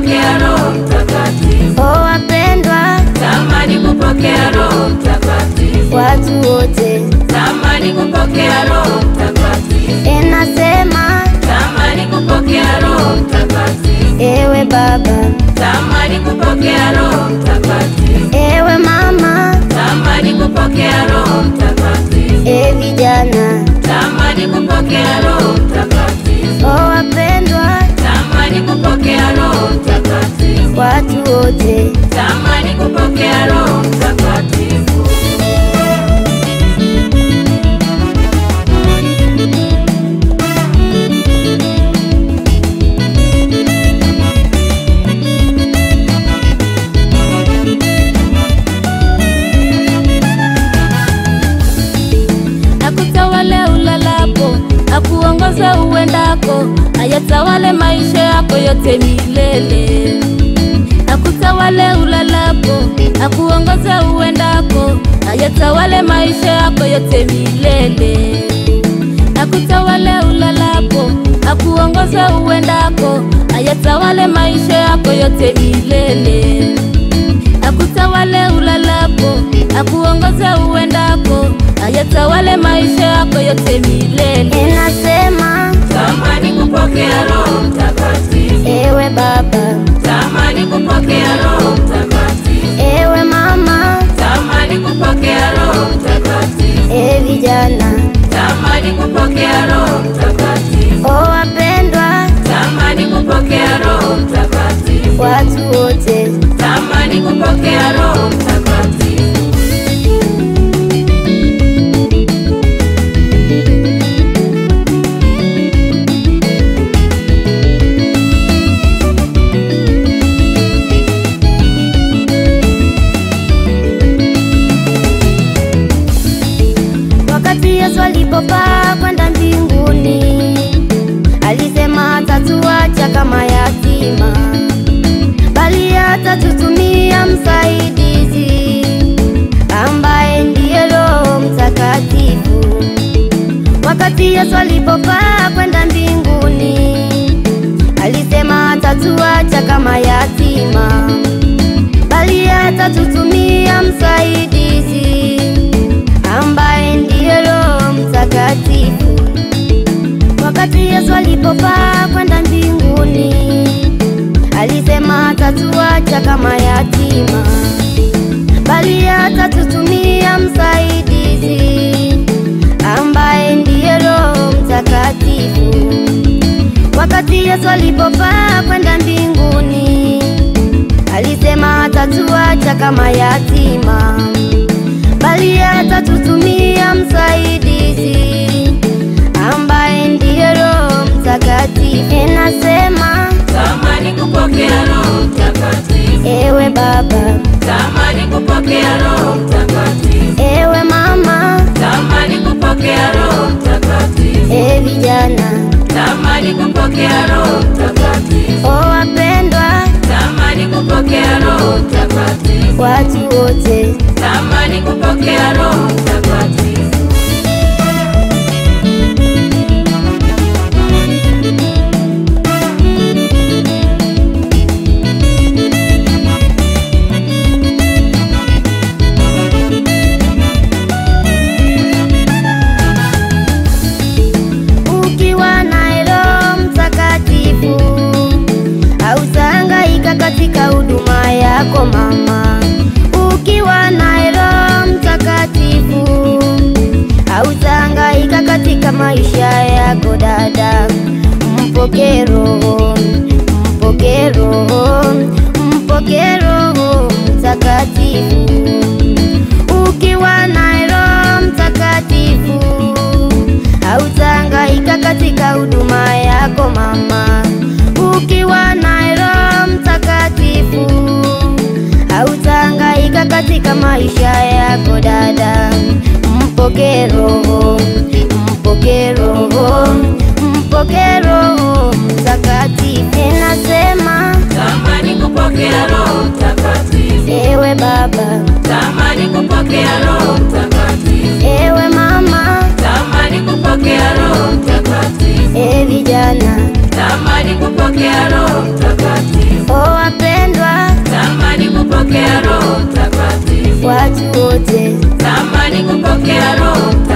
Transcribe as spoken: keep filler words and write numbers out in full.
kupokea Roho Mtakatifu. O wapendwa, tamani kupokea Roho Mtakatifu. watu wote, tamani kupokea Roho Mtakatifu. enasema tamani kupokea Roho Mtakatifu. ewe baba, tamani kupokea Roho Mtakatifu. ewe mama, tamani kupokea Roho Mtakatifu. e vijana, tamani kupokea Roho Mtakatifu. o wapendwa, tamani kupokea Roho Mtakatifu. watu wote, tamani kupokea Roho Mtakatifu. Akutawale ulalapo, akuongoza uendako, ayatawale maisha yako yote milele. Akutawale ulalapo, akuongoza uendako, ayatawale maisha yako yote milele. Akutawale ulalapo, akuongoza uendako, ayatawale maisha yako yote milele. Akutawale ulalapo, akuongoza uendako, ayatawale maisha yako yote milele. enasema tamani kupokea Roho Mtakatifu. ewe baba, tamani kupokea Roho Mtakatifu. ewe mama, tamani kupokea Roho Mtakatifu. e vijana, tamani kupokea Roho Mtakatifu. o wapendwa, tamani kupokea Roho Mtakatifu. watu wote, tamani kupokea Roho Mtakatifu. wakati Yesu alipopaa kwenda mbinguni, alisema hatatuacha kama yatima, bali atatutumia msaidizi ambaye ndiye Roho Mtakatifu. Wakati Yesu alipopaa kwenda mbinguni, alisema hatatuacha kama yatima, bali atatutumia msaidizi ambaye ndiye Roho Mtakatifu. Wakati Yesu alipopaa kwenda mbinguni, alisema hatatuacha kama yatima, bali atatutumia msaidizi ambaye ndiye Roho Mtakatifu. Wakati Yesu alipopaa kwenda mbinguni, alisema hatatuacha kama yatima, bali atatutumia msaidizi ambaye ndiye Roho Mtakatifu. enasema tamani kupokea Roho Mtakatifu. ewe baba, tamani kupokea Roho Mtakatifu. ewe mama, tamani kupokea Roho Mtakatifu. e vijana, tamani kupokea Roho Mtakatifu. o wapendwa, tamani kupokea Roho Mtakatifu. watu wote, tamani kupokea Roho Mtakatifu. ukiwa na Roho Mtakatifu hautahangaika katika huduma yako mama. Ukiwa na Roho Mtakatifu hautahangaika katika maisha yako dada. Mpokee Roho, mpokee Roho, mpokee Roho Mtakatifu. Ukiwa na Roho Mtakatifu hautahangaika katika huduma yako mama. Ukiwa na Roho Mtakatifu hautahangaika katika maisha yako dada. Mpokee Roho, mpokee Roho, mpokee Roho Mtakatifu. Nasema tamani kupokea Roho Mtakatifu. ewe baba, tamani kupokea Roho Mtakatifu. ewe mama, tamani kupokea Roho Mtakatifu. e vijana, tamani kupokea Roho Mtakatifu. o wote. Tamani kupokea Roho Mtakatifu.